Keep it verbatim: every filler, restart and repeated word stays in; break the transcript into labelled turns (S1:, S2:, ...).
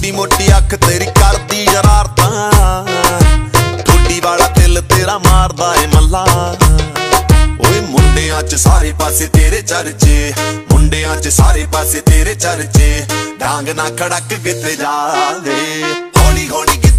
S1: मोटी मोटी अख तेरी करदी शरारतां, ठोडी वाला दिल तेरा मारदा है मल्ला। ओए मुंडियां च सारे पासे तेरे चर्चे, मुंडियां च सारे पासे तेरे चर्चे, डांग ना खड़क किते जावे, हौली हौली